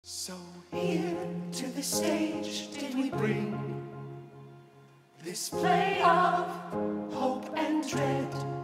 So here to the stage did we bring this play of hope and dread.